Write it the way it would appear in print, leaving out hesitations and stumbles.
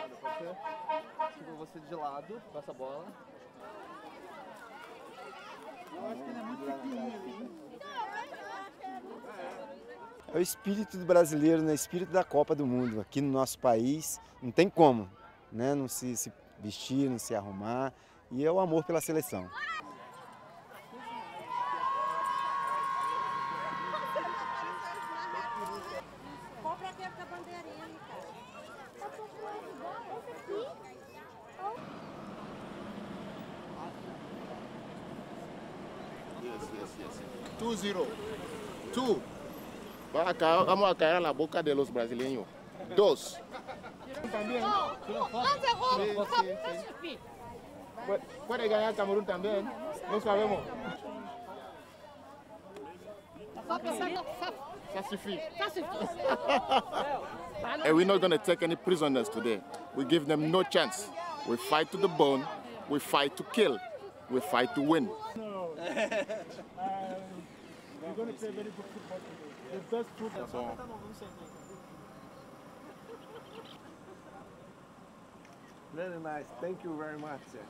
Pode ser? Tipo, você de lado, com essa bola. Eu acho que ele é muito pequenininho. É o espírito do brasileiro, né? O espírito da Copa do Mundo. Aqui no nosso país não tem como, né? Não se vestir, não se arrumar. E é o amor pela seleção. Compra aquele com a bandeirinha, cara. Tá procurando igual esse aqui? 2-0. 2. Vamos a caer na boca de los brasileños. 2. También. Puede ganar Camerún también. No sabemos. And we're not going to take any prisoners today. We give them no chance. We fight to the bone. We fight to kill. We fight to win. We're going to play very good football today. The best football. Very nice. Thank you very much, sir.